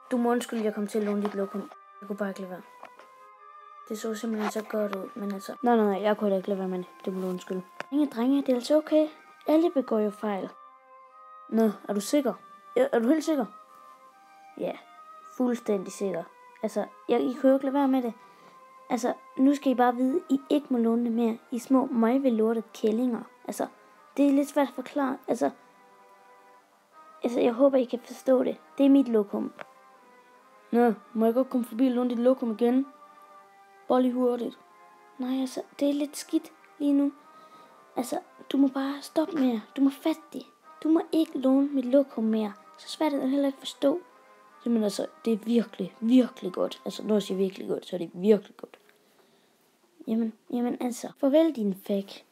Du må undskylde, jeg kom til at låne dit lokum. Jeg kunne bare ikke lade være. Det så simpelthen så godt ud, men altså... Nej, jeg kunne da ikke lade være med det. Det må du undskylde. Drenge, det er altså okay. Alle begår jo fejl. Nå, er du sikker? Ja, er du helt sikker? Ja, fuldstændig sikker. Altså, I kunne jo ikke lade være med det. Altså, nu skal I bare vide, I ikke må låne det mere. I små møgvelorte kællinger. Altså, det er lidt svært at forklare. Altså, jeg håber, I kan forstå det. Det er mit lokum. Nå, må jeg godt komme forbi og låne dit lokum igen? Bare lige hurtigt. Nej, altså, det er lidt skidt lige nu. Altså, du må bare stoppe mere. Du må fatte det. Du må ikke låne mit lokum mere. Så svært er det heller ikke forstå. Men altså, det er virkelig, virkelig godt. Altså, når jeg siger virkelig godt, så er det virkelig godt. Jamen altså, farvel din fæk.